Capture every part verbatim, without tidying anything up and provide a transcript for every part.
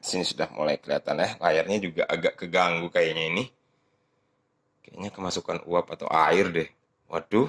sini sudah mulai kelihatan ya. Layarnya juga agak keganggu kayaknya ini. Kayaknya kemasukan uap atau air deh. Waduh.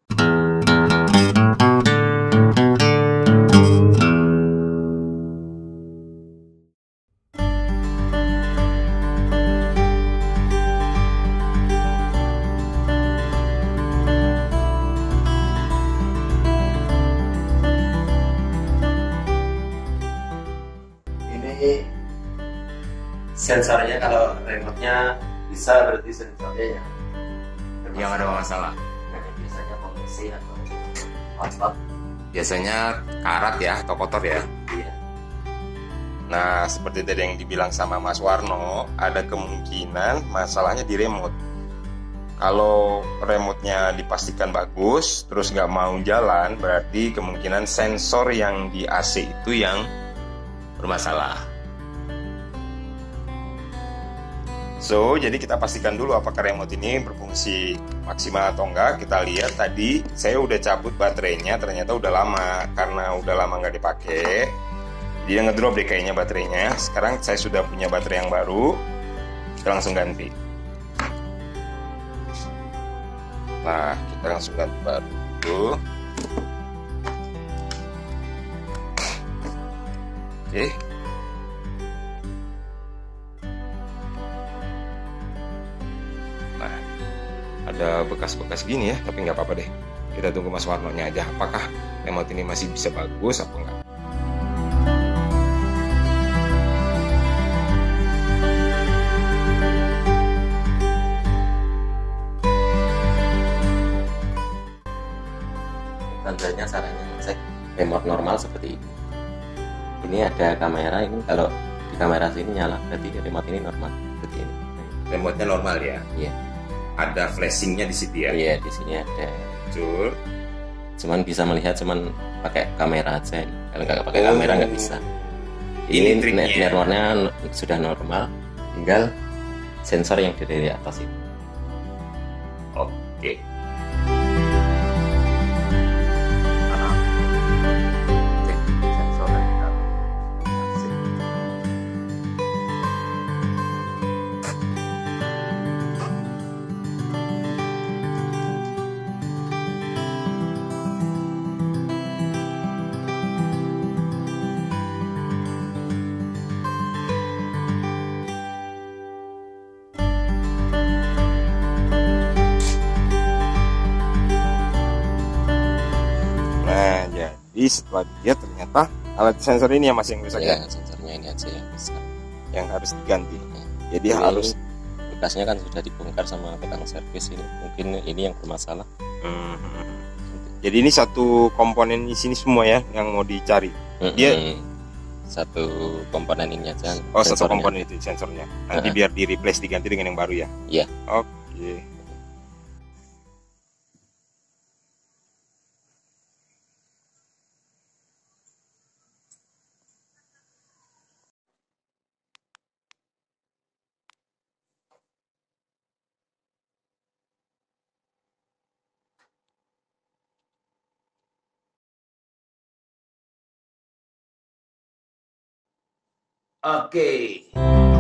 Ini sensornya, kalau remote-nya bisa, berarti sensornya yang Yang ada masalah. Nah, biasanya kompresi atau otot. Biasanya karat ya atau kotor ya. Iya. Nah, seperti tadi yang dibilang sama Mas Warno, ada kemungkinan masalahnya di remote. Kalau remote-nya dipastikan bagus, terus nggak mau jalan, berarti kemungkinan sensor yang di A C itu yang bermasalah. So, jadi kita pastikan dulu apakah remote ini berfungsi maksimal atau enggak. Kita lihat tadi, saya udah cabut baterainya, ternyata udah lama. Karena udah lama nggak dipakai, dia ngedrop deh kayaknya baterainya. Sekarang saya sudah punya baterai yang baru, kita langsung ganti. Nah, kita langsung ganti baru. Oke. Nah, ada bekas-bekas gini ya, tapi nggak apa-apa deh. Kita tunggu Mas Warnonya aja, apakah remote ini masih bisa bagus apa enggak. Tentunya caranya ngecek remote normal seperti ini. Ini ada kamera, ini kalau di kamera sini nyala, berarti remote ini normal seperti ini. Remote-nya normal ya? Iya. Ada flashing-nya di situ ya? Iya, di sini ada. Betul. Cuman bisa melihat cuman pakai kamera aja. Kalau nggak pakai Oh. kamera nggak bisa. Ini Ini triknya. networknya sudah normal, tinggal sensor yang dari atas itu. Oke. Cek sensor dari atas. Nah, jadi setelah dia ternyata alat sensor ini yang masih yang rusak Ya, ya, sensornya ini aja yang bisa. yang harus diganti. Ya. Jadi Ini harus. bekasnya kan sudah dibongkar sama tukang servis ini. Mungkin ini yang bermasalah. Hmm. Jadi ini satu komponen di sini semua ya yang mau dicari. Dia- Mm-mm. Satu komponen ini aja. Oh, satu sensornya. komponen itu sensornya. Nanti Uh-huh. biar di replace diganti dengan yang baru ya. Iya. Oke. Oke.